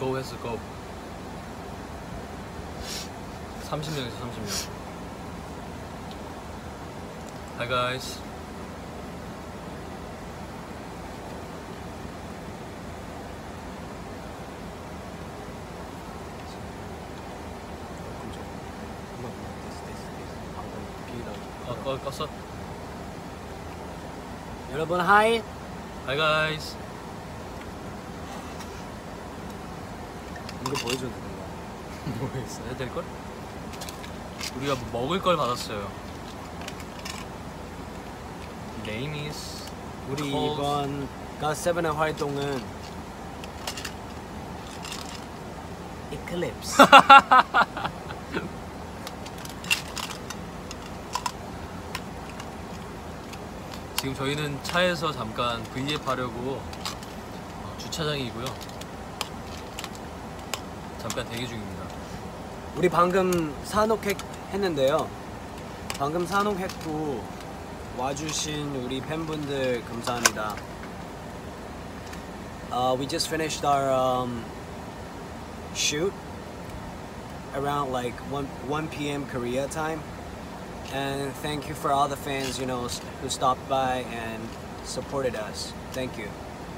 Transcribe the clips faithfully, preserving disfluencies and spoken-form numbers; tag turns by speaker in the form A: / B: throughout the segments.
A: go 했어 go. 삼십 명에서 삼십 명. Hi guys. 어, 어, 껐어?
B: 여러분 하이.
A: Hi guys.
B: 이거 보여줘도 된다.
A: 모르겠어. 해야 될걸? 우리가 뭐 먹을 걸 받았어요. Name is
B: 우리
A: called...
B: 이번 갓세븐의 활동은 Eclipse.
A: 지금 저희는 차에서 잠깐 브이앱 하려고 어, 주차장이고요. 잠깐 대기 중입니다.
B: 우리 방금 산옥했 했는데요. 방금 산옥했고 와주신 우리 팬분들 감사합니다. Uh, we just finished our um, shoot around like one p m Korea time. And thank you for all the fans, you know, who stopped by and supported us. Thank you.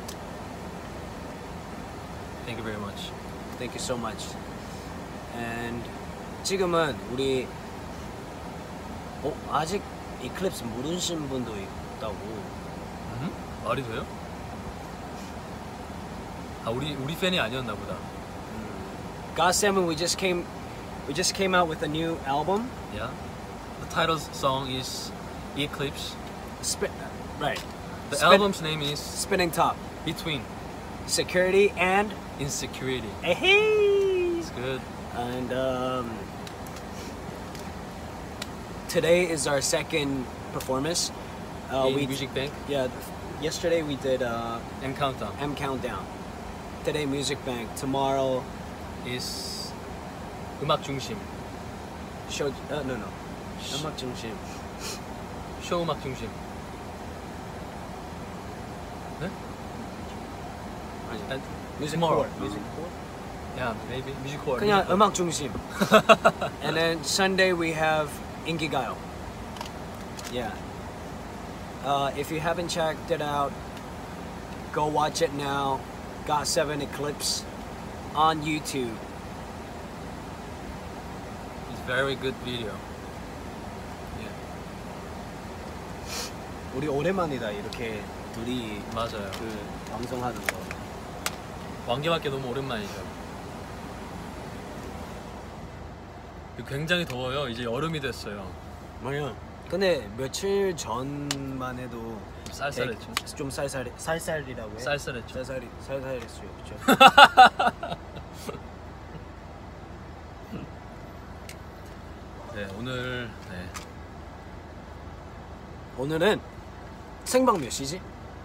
A: Thank you very much.
B: Thank you so much. And 지금은 우리 어, 아직 이클립스 모르신 분도 있다고.
A: 음? 말이 돼요? 아 우리 우리 팬이 아니었나 보다.
B: 갓세븐, we just came, we just came out with a new album.
A: Yeah. The title song is Eclipse.
B: Spin, right.
A: The
B: Spin,
A: album's name is
B: Spinning Top.
A: Between
B: Security and
A: Insecurity.
B: Hey.
A: It's good.
B: And um, today is our second performance. Uh,
A: In
B: we
A: Music Bank.
B: Yeah. Yesterday we did uh,
A: M Countdown.
B: M Countdown. Today Music Bank. Tomorrow
A: is 음악 중심.
B: show. Uh, no no. 음악 중심.
A: 쇼 음악 중심. 네?
B: 아니. Music
A: tomorrow.
B: core. Music core.
A: Yeah, maybe music core.
B: 그냥 음악 중심. And then Sunday we have 인기가요. Yeah. Uh, if you haven't checked it out, go watch it now. 갓세븐 Eclipse on YouTube.
A: It's very good video. Yeah.
B: 우리 오랜만이다 이렇게 둘이
A: 맞아요.
B: 그 방송하는 거.
A: 왕개밖에 너무 오랜만이죠. 굉장히 더워요. 이제 여름이 됐어요.
B: 맞아요. 근데 며칠 전만 해도
A: 쌀쌀했죠.
B: 되- 좀 쌀쌀 쌀쌀이라고 해?
A: 쌀쌀했죠.
B: 쌀쌀이 쌀쌀했죠.
A: 네, 오늘 네.
B: 오늘은 생방 몇 시지?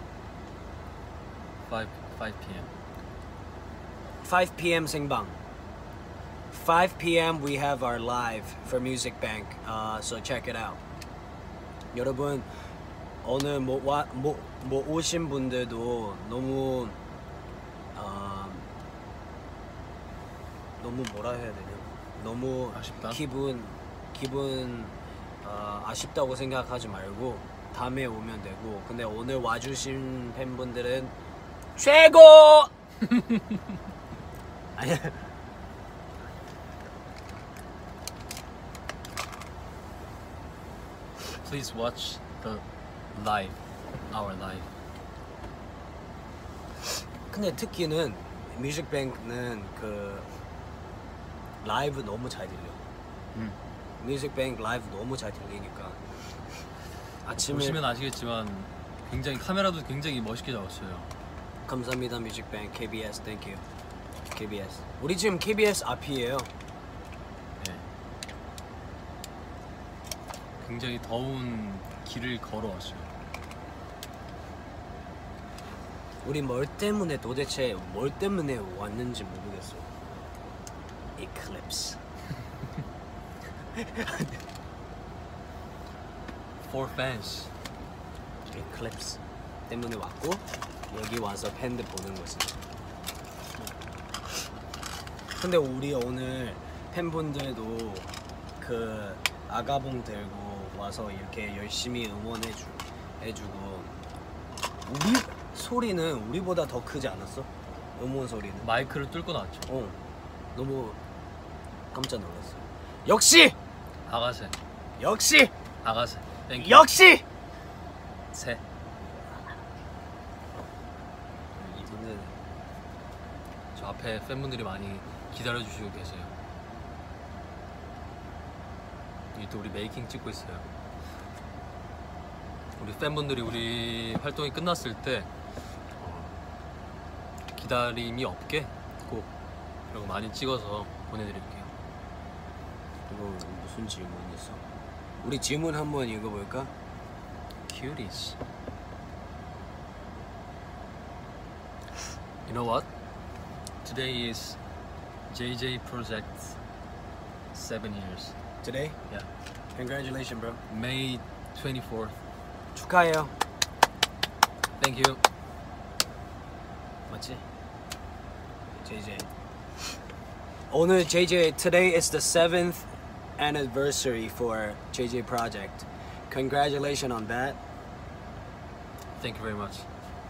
A: five p m
B: five p m 생방. five p m we have our live for Music Bank. Uh, so check it out. 여러분 오늘 뭐, 와, 뭐, 뭐 오신 분들도 너무 어, 너무 뭐라 해야 되냐? 너무
A: 아쉽다.
B: 기분 기분 어, 아쉽다고 생각하지 말고 다음에 오면 되고. 근데 오늘 와주신 팬분들은 최고! 아니야.
A: Please watch the live, our live.
B: 근데 특히는 뮤직뱅크는 그 라이브 너무 잘 들려.
A: 음.
B: 뮤직뱅크 라이브 너무 잘 들리니까 아침에
A: 보시면 아시겠지만 굉장히 카메라도 굉장히 멋있게 잡았어요.
B: 감사합니다 뮤직뱅크 케이비에스 땡큐 케이비에스. 우리 지금 케이비에스 앞이에요.
A: 네. 굉장히 더운 길을 걸어왔어요.
B: 우리 뭘 때문에 도대체 뭘 때문에 왔는지 모르겠어. Eclipse.
A: For fans.
B: Eclipse 때문에 왔고 여기 와서 팬들 보는 거지. 근데 우리 오늘 팬분들도 그 아가봉 들고 와서 이렇게 열심히 응원해주 해주고 우리 소리는 우리보다 더 크지 않았어? 음원 소리는
A: 마이크를 뚫고 나왔죠.
B: 어 너무 깜짝 놀랐어요. 역시
A: 아가새.
B: 역시
A: 아가새. 땡큐.
B: 역시
A: 새.
B: 이분은
A: 저 앞에 팬분들이 많이 기다려주시고 계세요. 여기 또 우리 메이킹 찍고 있어요. 우리 팬분들이 우리 활동이 끝났을 때 어, 기다림이 없게 꼭 그리고 많이 찍어서 보내드릴게요.
B: 이거 무슨 질문 있어? 우리 질문 한번 읽어볼까?
A: Cuties. You know what? Today is J J Project's seven years.
B: Today?
A: Yeah.
B: Congratulations, bro.
A: May twenty-fourth.
B: 축하해요.
A: Thank you.
B: 맞지? J J. 오늘 J J, today is the seventh anniversary for J J Project. Congratulations on that.
A: Thank you very much.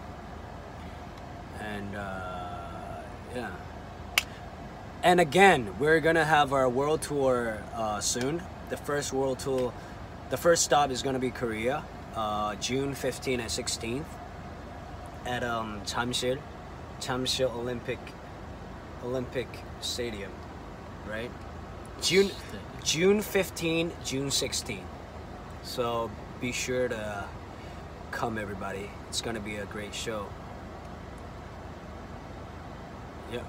B: And uh, yeah. And again, we're gonna have our world tour uh, soon. The first world tour, the first stop is gonna be Korea, uh, June fifteenth and sixteenth, at um, Jamsil, Jamsil Olympic, Olympic Stadium, right? June, June fifteenth, June sixteenth. So be sure to come, everybody. It's gonna be a great show. Yeah.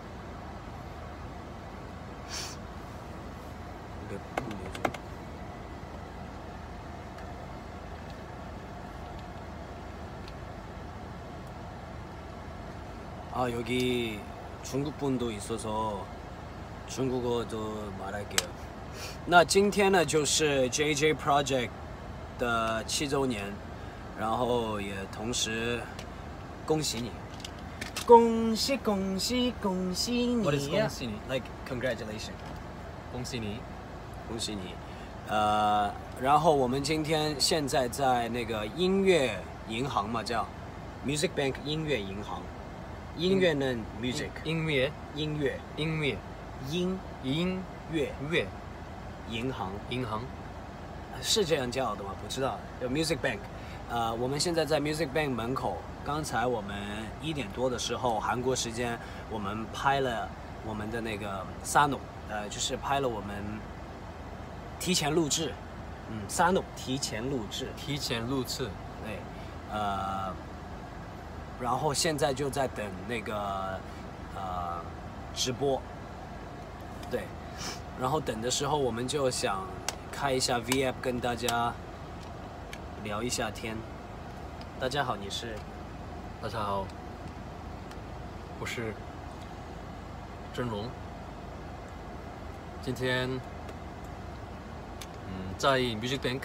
B: 아 여기 중국 분도 있어서 중국어도 말할게요. 那今天呢就是 J J Project 的七周年，然后也同时恭喜你，恭喜恭喜恭喜你
A: What is 恭喜你
B: ？Like congratulations，
A: 恭喜你。
B: 恭喜你。呃，然后我们今天现在在那个音乐银行嘛，叫 Music Bank 音乐银行。音乐呢 music
A: 音乐
B: 音乐
A: 音乐
B: 音
A: 音
B: 乐
A: 乐
B: 银行
A: 银行
B: 是这样叫的吗？不知道。有 Music Bank， 呃，我们现在在 Music Bank 门口。刚才我们一点多的时候，韩国时间，我们拍了我们的那个 Sano， 呃，就是拍了我们提前录制，嗯 ，Sano 提前录制，
A: 提前录制。
B: 对，呃，然后现在就在等那个呃直播，对，然后等的时候我们就想开一下 V app 跟大家聊一下天。大家好，你是？
A: 大家好，我是真龙。今天，嗯，在 Music Bank，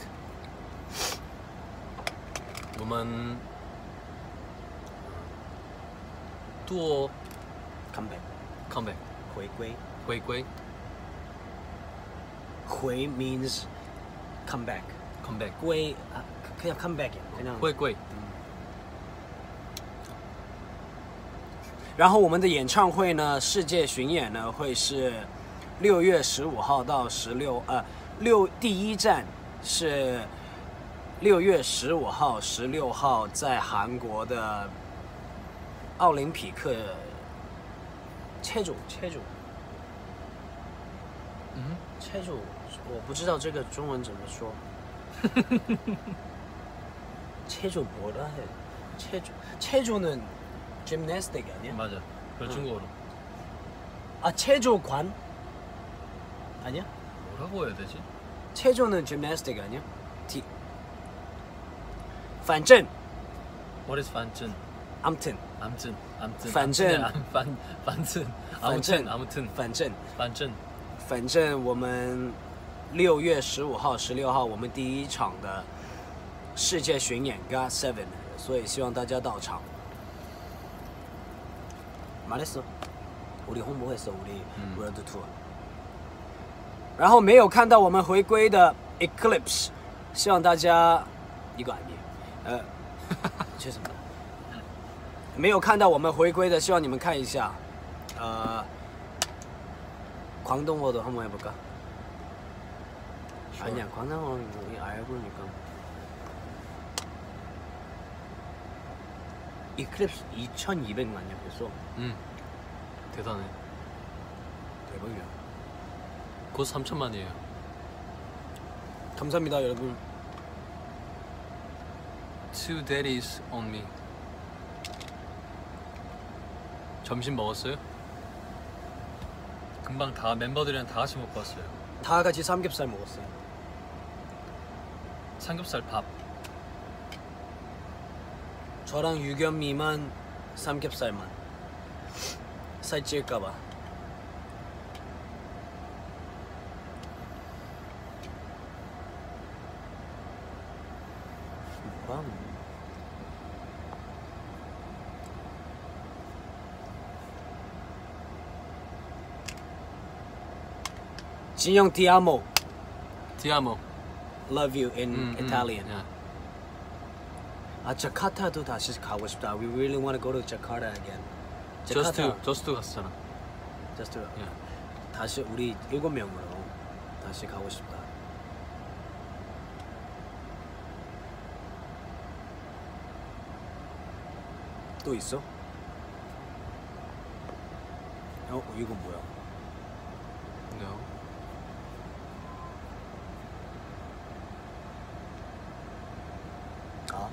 A: 我们做
B: comeback
A: comeback
B: 回归，
A: 回归
B: 回 means come back，
A: comeback
B: 归啊，可以 come back 呀，그냥
A: 回归。
B: 然后我们的演唱会呢，世界巡演呢会是六月十五号到十六，呃，六第一站是六月十五号、十六号在韩国的奥林匹克切主切主，
A: 嗯，
B: 切主，我不知道这个中文怎么说。切主뭐라 해？ 切主切主는 gymnastic 아니야?
A: 맞아. 그 중국어로.
B: 아 체조관 아니야?
A: 뭐라고 해야 되지?
B: 체조는 gymnastic 아니야? 디. 反正
A: What is 반전?
B: 아무튼
A: 암튼 암튼.
B: 반전.
A: 반 반전.
B: 반전.
A: 아무튼 아무튼.
B: 反正
A: 반전.
B: 反正我们六月十五号、十六号我们第一场的世界巡演 God Seven， 所以希望大家到场。말했어 우리 홍보했어 우리
A: 음.
B: 월드 투어. 然后没有看到我们回归的 Eclipse， 希望大家이거 아니에요. 呃，죄송합니다. 没有看到我们回归的，希望你们看一下。呃， 광동어도 한번 해볼까?
A: Sure.
B: 아니야, 광동어는 우리 알고니까. 이클립스 이천이백만이야 벌써.
A: 음. 대단해.
B: 대박이야.
A: 곧 삼천만이에요.
B: 감사합니다 여러분.
A: Two daddies on me. 점심 먹었어요? 금방 다 멤버들이랑 다 같이 먹고 왔어요.
B: 다 같이 삼겹살 먹었어요.
A: 삼겹살 밥.
B: 저랑 유겸이만 삼겹살만. 살찔까봐. 뭐람? 진영 디아모.
A: 디아모.
B: Love you in
A: 음,
B: Italian.
A: 음, yeah.
B: 아 자카타도 다시 가고 싶다. We really want to go to Jakarta again.
A: 저스트
B: 자카타.
A: 저스트 갔었잖아.
B: Just to
A: Yeah.
B: 다시 우리 일곱 명으로 다시 가고 싶다. 또 있어? 어 이거 뭐야?
A: No.
B: 아.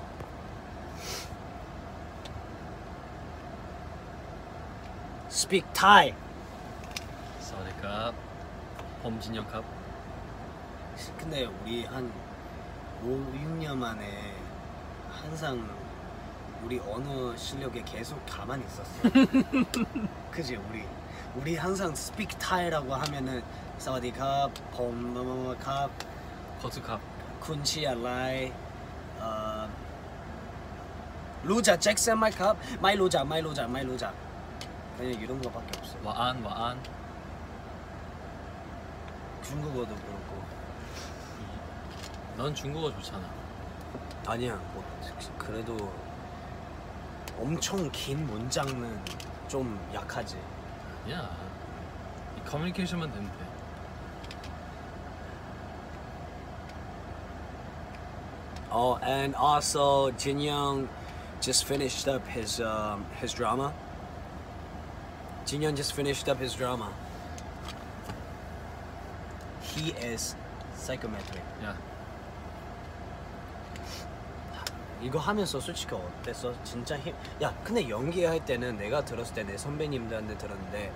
B: Speak Thai.
A: 사와디캅. 범진영 캅.
B: 근데 우리 한 오, 육 년 만에 항상 우리 언어 실력에 계속 가만히 있었어. 그지 우리 우리 항상 speak Thai라고 하면은 사와디캅, 범뭐뭐캅,
A: 버트캅.
B: 군치 알라이, 어, 루자 잭슨 마이캅, 마이 루자, 마이 루자, 마이 루자. 그냥 이런 거밖에 없어.
A: 와안 와안.
B: 중국어도 그렇고.
A: 넌 중국어 좋잖아.
B: 아니야, 뭐 그래도 엄청 긴 문장은 좀 약하지.
A: 아니야. 이 커뮤니케이션만 되면 돼.
B: Oh, and also Jin Young just finished up his um, his drama. Jin Young just finished up his drama. He is psychometric.
A: 야,
B: 이거 하면서 솔직히 어땠어? 진짜 힘. 야, 근데 연기할 때는 내가 들었을 때 내 선배님들한테 들었는데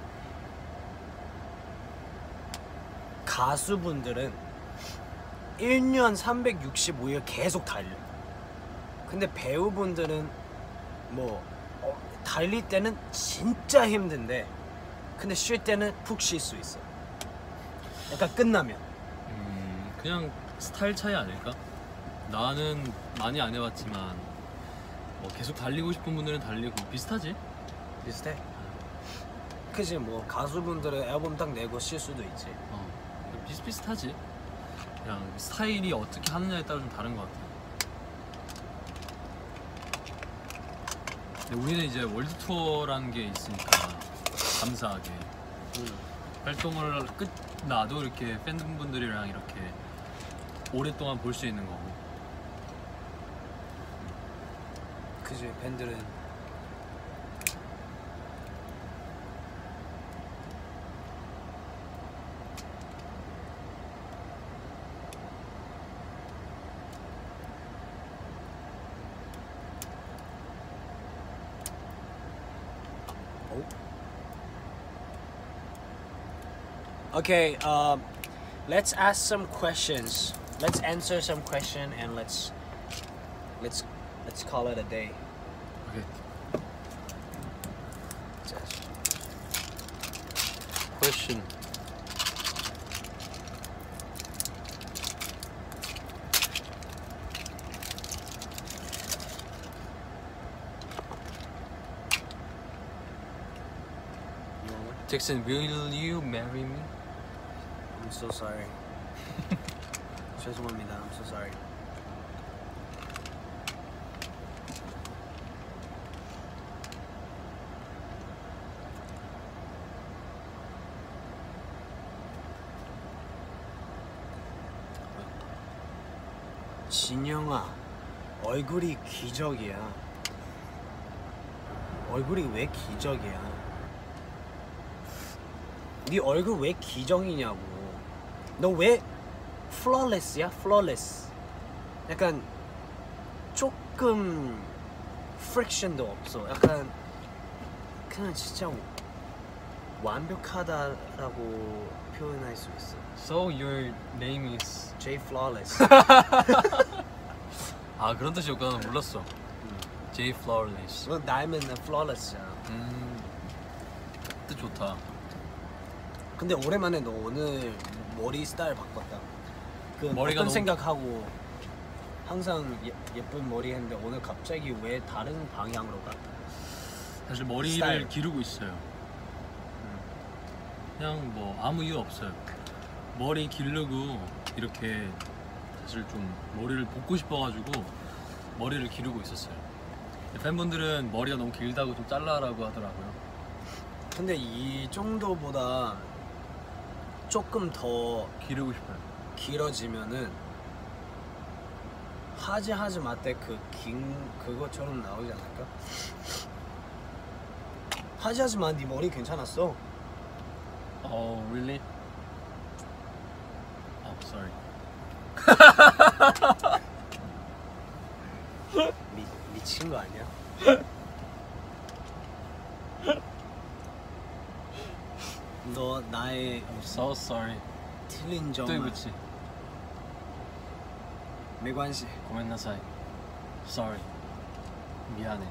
B: 가수분들은 일 년 삼백육십오 일 계속 달려. 근데 배우분들은 뭐 어, 달릴 때는 진짜 힘든데 근데 쉴 때는 푹 쉴 수 있어. 약간 끝나면.
A: 음, 그냥 스타일 차이 아닐까? 나는 많이 안 해봤지만 뭐 계속 달리고 싶은 분들은 달리고 비슷하지?
B: 비슷해. 그지 뭐 가수분들은 앨범 딱 내고 쉴 수도 있지.
A: 어, 비슷비슷하지. 그냥 스타일이 어떻게 하느냐에 따라 좀 다른 것 같아. 근데 우리는 이제 월드 투어라는 게 있으니까 감사하게
B: 음.
A: 활동을 끝나도 이렇게 팬분들이랑 이렇게 오랫동안 볼 수 있는 거고.
B: 그지 팬들은 Okay, um, let's ask some questions. Let's answer some question and let's let's let's call it a day.
A: 오케이. Question.
B: You want one?
A: Jackson, will you marry me?
B: I'm so sorry. 죄송합니다. I'm so sorry. 진영아, 얼굴이 기적이야. 얼굴이 왜 기적이야? 네 얼굴 왜 기적이냐고. 너 왜 flawless야? flawless. 약간 조금 friction도 없어. 약간 그냥 진짜 완벽하다라고 표현할 수 있어.
A: So your name is
B: J flawless.
A: 아 그런 뜻이었구나. 몰랐어. J Flawless.
B: 너 나이면 flawless야.
A: 음, 뜻 좋다.
B: 근데 오랜만에 너 오늘 머리 스타일 바꿨다. 그
A: 머리가
B: 어떤
A: 너무-
B: 생각하고 항상 예, 예쁜 머리 했는데 오늘 갑자기 왜 다른 방향으로 가?
A: 사실 머리를
B: 스타일.
A: 기르고 있어요. 그냥 뭐 아무 이유 없어요. 머리 기르고 이렇게 사실 좀 머리를 볶고 싶어가지고 머리를 기르고 있었어요. 팬분들은 머리가 너무 길다고 좀 잘라라고 하더라고요.
B: 근데 이 정도보다 조금 더
A: 기르고 싶어요.
B: 길어지면은 하지 하지 마때 그 긴 그것처럼 나오지 않을까? 하지 하지 마, 네 머리 괜찮았어.
A: Oh, really? Oh, sorry.
B: 미, 미친 거 아니야? 너 나의
A: I'm so sorry.
B: 틀린 점을
A: 对不起.
B: 没关系.
A: 고멘나사이. Sorry. 미안해.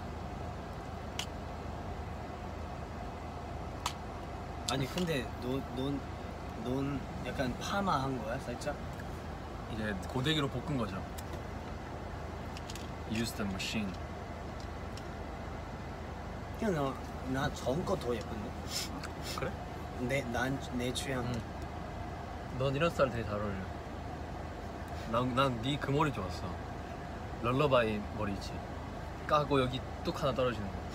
B: 아니 근데 넌넌 넌 약간 파마한 거야 살짝?
A: 이제 고데기로 볶은 거죠. Use the machine.
B: 그냥 나전 거 더 예쁜데?
A: 그래?
B: 내난내 취향.
A: 응. 넌 이런 스타일 되게 잘 어울려. 난난네 그 머리 좋았어. 럴러바이 머리 있지. 까고 여기 뚝 하나 떨어지는 거.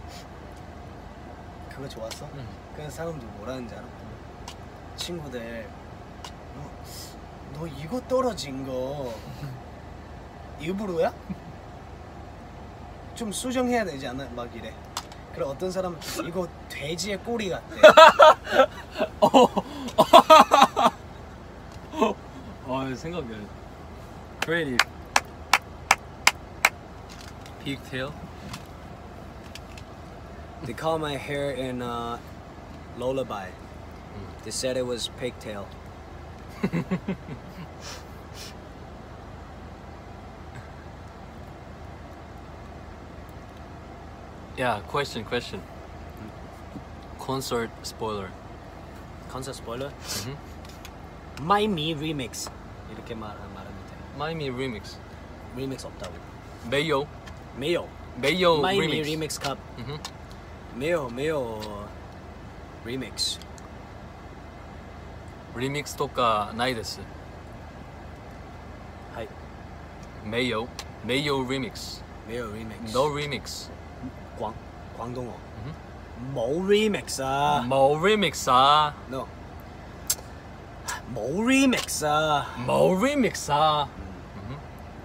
B: 그거 좋았어?
A: 응.
B: 그냥 사람들 뭐라는지 알아? 친구들 너, 너 이거 떨어진 거 일부러야? 좀 수정해야 되지 않아? 막 이래. 그럼 어떤 사람은 이거 돼지의 꼬리 같대.
A: 어, 생각해. Creative. Pigtail.
B: They call my hair in uh, Lullaby. They said it was pigtail.
A: Yeah, question, question. Concert spoiler.
B: Concert spoiler?
A: Mhm.
B: My Me Remix. 이렇게 말, 말하면 돼.
A: Miami remix.
B: 리믹스 없다고.
A: Mayo.
B: 메요.
A: Mayo
B: My Me
A: remix.
B: Remix 컵.
A: Mhm.
B: 메요 메요 리믹스.
A: Remix とかないです.
B: 하이.
A: Mayo. Mayo remix.
B: 메요 리믹스.
A: No remix.
B: 광 광동어.
A: Mhm.
B: 모 리믹스아.
A: Mo remix 아.
B: No. 모 리믹스아.
A: Mo remix 아. Mhm.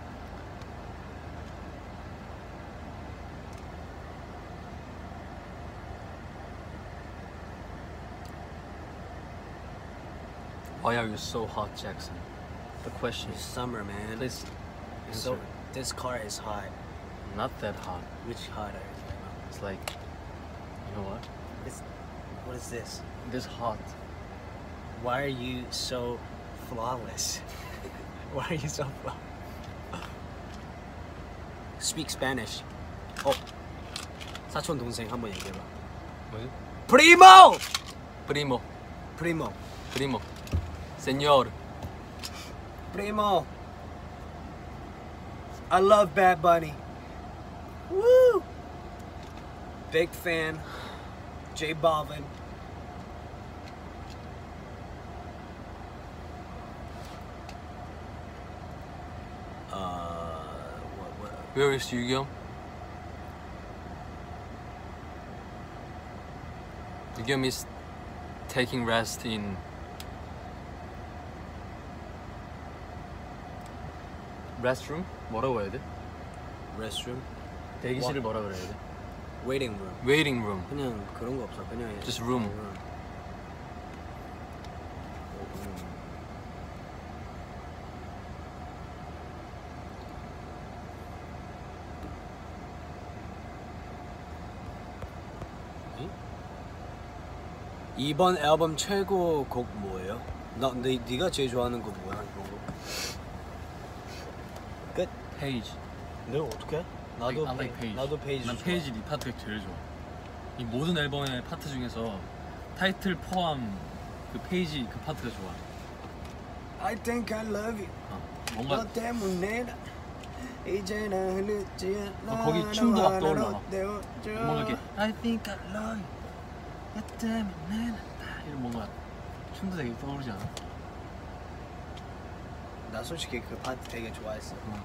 A: Why are you so hot, Jackson? The question
B: It's
A: is,
B: summer, man.
A: please
B: So
A: answer.
B: this car is hot.
A: Not that hot.
B: Which hot are you talking about?
A: It's like, you know what?
B: It's, what is this?
A: This hot.
B: Why are you so flawless? Why are you so flawless? Speak Spanish. 어, 사촌 동생 한번 얘기해봐.
A: 뭐지?
B: Primo,
A: Primo.
B: primo,
A: Primo. Señor.
B: primo. I love Bad Bunny. Woo! Big fan. J Balvin.
A: Where is 유겸? 유겸 is taking rest in restroom? 뭐라고 해야 돼?
B: Restroom,
A: 대기실을 뭐라 그래야 돼?
B: waiting room.
A: Waiting room.
B: 그냥 그런 거 없어. 그냥
A: Just room.
B: room. 이번 앨범 최고 곡 뭐예요? 나 네, 네가 제일 좋아하는 곡 뭐야? 이번 곡? 끝?
A: Page.
B: 너 어떻게? 나도
A: I like
B: 페이-
A: Page.
B: 나도 페이지
A: 난
B: 좋아.
A: 페이지 이 파트가 제일 좋아. 이 모든 앨범의 파트 중에서 타이틀 포함 그 페이지 그 파트가 좋아.
B: I think I love you.
A: 어, 뭔가
B: 너 때문에 나 이제는 흐르지 않아.
A: 어, 거기 춤도 막 떠올라.
B: 되어줘.
A: 뭔가 이렇게 I think I love you. 너 때문에 나 이런 뭔가 춤도 되게 떠오르지 않아?
B: 나 솔직히 그 파트 되게 좋아했어.
A: 어.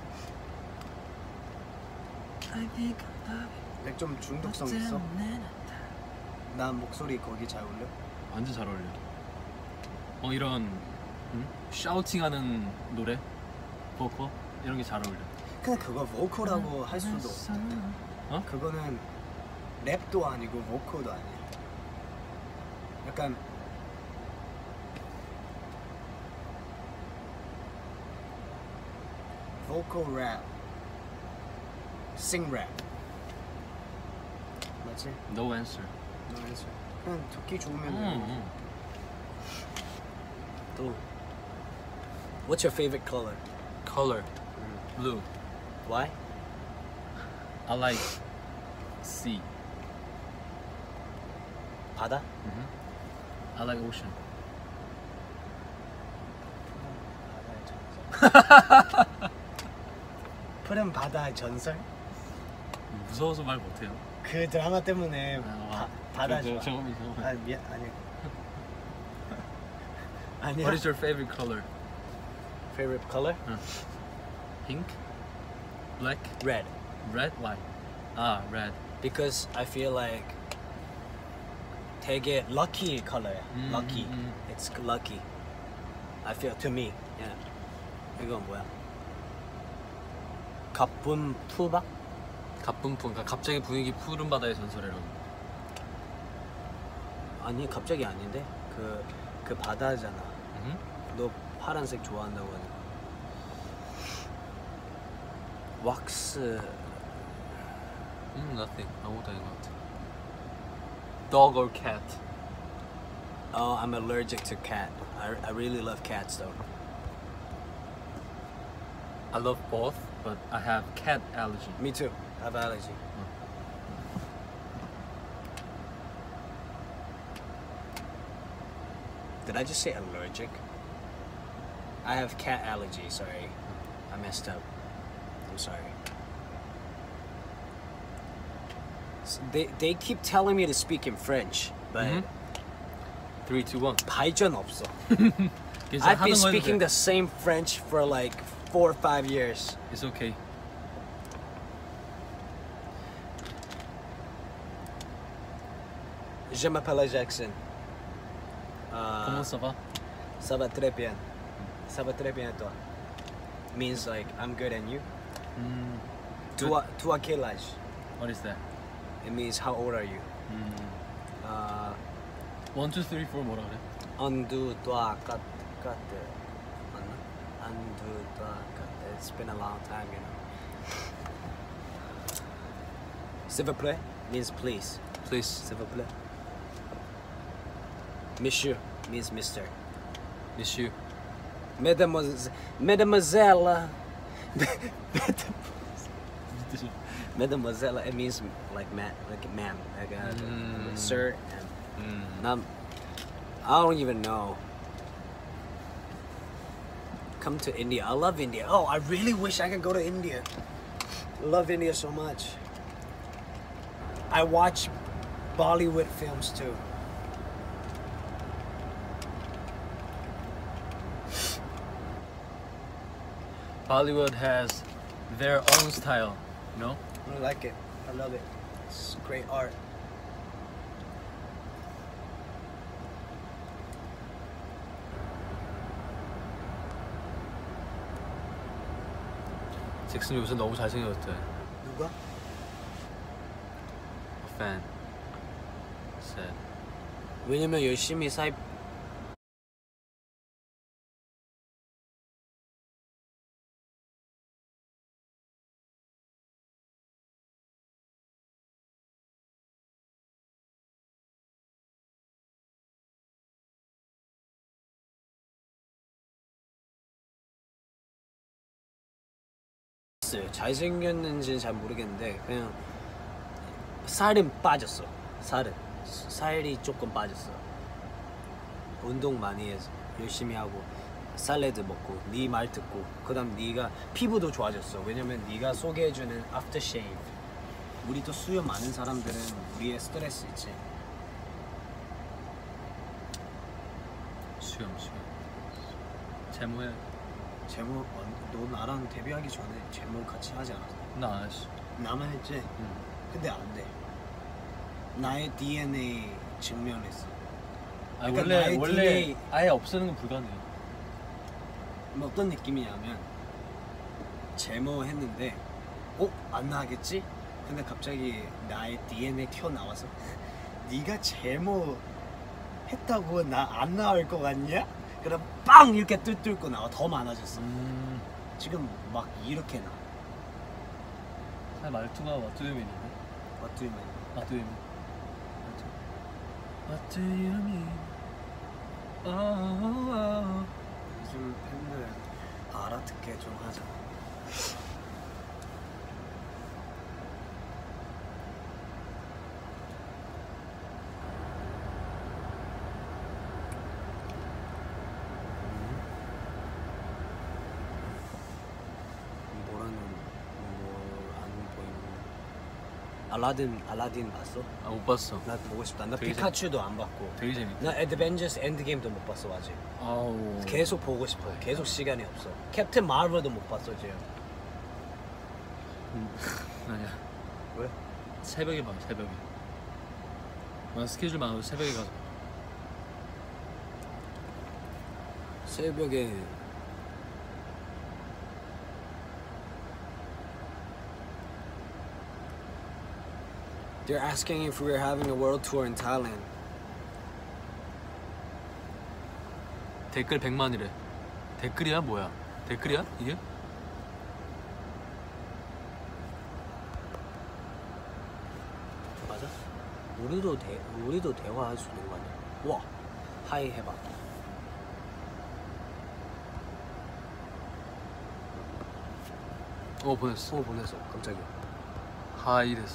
A: I think I love you.
B: 근데 좀 중독성 있어. 난 목소리 거기 잘 어울려.
A: 완전 잘 어울려. 어 이런 응? 샤우팅하는 노래, 보컬 이런 게 잘 어울려.
B: 근데 그거 보컬하고 할 수도 없어.
A: 어?
B: 그거는 랩도 아니고 보컬도 아니야. 약간 보컬 랩, 싱 랩. 맞지?
A: No answer.
B: 알았어. 그냥 듣기 좋으면
A: 응,
B: 돼.
A: 응.
B: 또 What's your favorite color?
A: Color, blue.
B: Why?
A: I like sea.
B: 바다?
A: Mm-hmm. I like ocean.
B: 푸른 바다의 전설?
A: 무서워서 말 못해요.
B: 그 드라마 때문에
A: 아,
B: 바, 바다
A: 저,
B: 좋아.
A: 저, 저거, 저거.
B: 아 미안 아니. 아니야.
A: What is your favorite color?
B: favorite color?
A: Pink, black,
B: Red.
A: red, why? Ah, red.
B: Because I feel like 되게 lucky color야.
A: 음,
B: lucky.
A: 음, 음.
B: It's lucky. I feel to me. Yeah. 이건 뭐야? 가쁜 푸바?
A: 가쁜 푸, 그러니까 갑자기 분위기 푸른 바다의 전설이라고.
B: 아니 갑자기 아닌데 그 그 바다잖아.
A: 음?
B: 너 파란색 좋아한다고 하니까. 왁스.
A: 음, nothing. 아무것도 아닌 것 같아. Dog or cat?
B: Oh, I'm allergic to cat. I, I really love cats though.
A: I love both, but I have cat allergy.
B: Me too. I have allergy. Did I just say allergic? I have cat allergy, sorry. I messed up. I'm sorry. S- They, they keep telling me to speak in French, but
A: Mhm. Three, two, one.
B: 발전 없어.
A: 괜찮아,
B: I've
A: 하는
B: been
A: 거 해도
B: speaking
A: 돼.
B: the same French for like four or five years.
A: It's okay.
B: Je m'appelle Jackson.
A: Comment
B: Uh,
A: ça va?
B: ça va très bien. Ça va très bien et toi? Means like I'm good and you?
A: Mm,
B: Toi, toi quel âge?
A: what is that?
B: It means how old are you?
A: Mm.
B: Uh,
A: One, two, three, four 뭐라 그래?
B: un, deux, trois, quatre, quatre. 맞나? Un, deux, trois, quatre. It's been a long time, you know. S'il vous plaît means please.
A: Please.
B: S'il vous plaît. Monsieur means mister.
A: Miss you.
B: Mesdemoiselles, Mademoiselle. Mademoiselle, it means like ma like ma'am, like uh,
A: Mm.
B: sir. And
A: Mm.
B: not, I don't even know. Come to India. I love India. Oh, I really wish I could go to India. I love India so much. I watch Bollywood films too.
A: Bollywood has their own style. No?
B: I like it. I love it. It's great art.
A: 잭슨 요새 너무 잘생겼대.
B: 누가?
A: A fan said.
B: 왜냐면 열심히 사입 잘생겼는지는 잘 모르겠는데 그냥 살은 빠졌어. 살은 살이 조금 빠졌어. 운동 많이 해서 열심히 하고 샐러드 먹고 네 말 듣고 그다음 네가 피부도 좋아졌어. 왜냐면 네가 소개해주는 아프터쉐이브. 우리 또 수염 많은 사람들은 우리의 스트레스 있지.
A: 수염 수염. 제모해.
B: 제모 어, 너 나랑 데뷔하기 전에 제모 같이 하지 않았어?
A: 나 안 했어.
B: 나만 했지?
A: 응.
B: 근데 안 돼. 나의 디엔에이 증명했어.
A: 아
B: 그러니까
A: 원래
B: 나의
A: 원래
B: 디엔에이
A: 아예 없애는 건 불가능해.
B: 뭐 어떤 느낌이냐면 제모 했는데 어? 안 나겠지? 근데 갑자기 나의 디엔에이 튀어나와서 네가 제모 했다고 나 안 나올 것 같냐? 그럼 빵 이렇게 뚫뚫고 나와. 더 많아졌어.
A: 음.
B: 지금 막 이렇게 나.
A: 사실 말투가 What do you mean?
B: What do you mean?
A: What do you mean? What do you mean? Oh, oh.
B: 요즘 팬들 알아듣게 좀 하자. 뭐라는 뭐안 보이는 알라딘 알라딘 봤어?
A: 아 못 봤어.
B: 나 보고 싶다. 나
A: 되게
B: 피카츄도 안 봤고.
A: 되게 재밌다.
B: 나 애드벤져스 엔드게임도 못 봤어 아직.
A: 아우.
B: 계속 보고 싶어. 계속 시간이 없어. 캡틴 마블도 못 봤어 지금.
A: 음, 아니야.
B: 왜?
A: 새벽에 봐. 새벽에. 나 스케줄 많아도 새벽에 가서.
B: 새벽에 They're asking if we're having a world tour in Thailand.
A: 댓글 백만이래. 댓글이야 뭐야? 댓글이야 이게?
B: 맞아? 우리도 대 우리도 대화할 수 있는 거 아니야? 와, 하이 해봐.
A: 어 보냈어.
B: 어 보냈어. 깜짝이야.
A: 하이 됐어.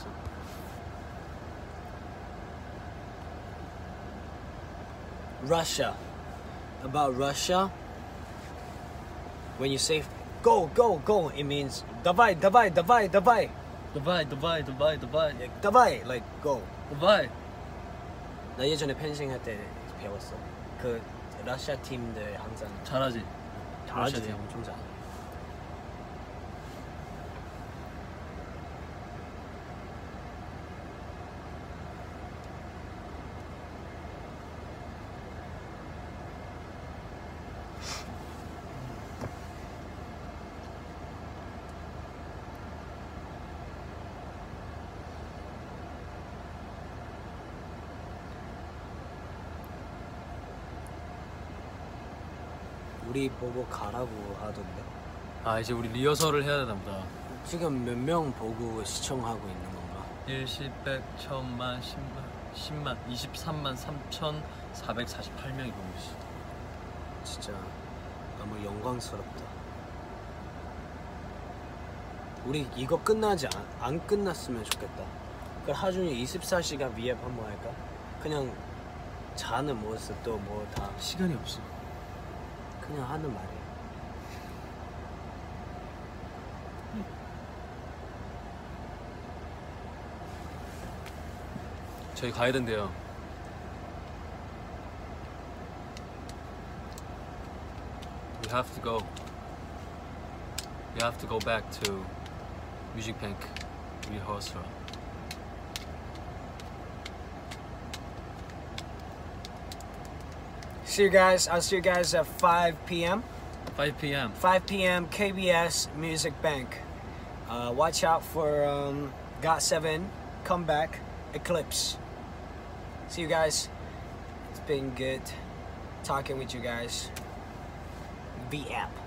B: Russia. About Russia. When you say go, go, go, it means давай, давай, давай, давай.
A: 두바이 두바이 두바이 두바이
B: Like, давай, like go.
A: 두바이.
B: 나 예전에 펜싱 할 때 배웠어. 그 러시아 팀들 항상
A: 잘하지.
B: 잘하지.
A: 러시아 팀.
B: 엄청 잘. 우리 보고 가라고 하던데.
A: 아 이제 우리 리허설을 해야 되나 보다.
B: 지금 몇 명 보고 시청하고 있는 건가?
A: 일십, 백, 천만, 십만, 십만, 이십삼만 삼천사백사십팔 명이 보고 있어.
B: 진짜 너무 영광스럽다. 우리 이거 끝나지 안, 안 끝났으면 좋겠다. 그 하준이 이십사 시간 비앱 한번 할까? 그냥 자는 모습도 뭐 다
A: 시간이 없어.
B: 그냥 하는 말이야.
A: 저희 가야 된대요. We have to go. We have to go back to Music Bank. rehearsal.
B: See you guys. I'll see you guys at five p.m.
A: five p.m.
B: five p.m. K B S Music Bank. Uh, watch out for um, got seven Comeback Eclipse. See you guys. It's been good talking with you guys. V app.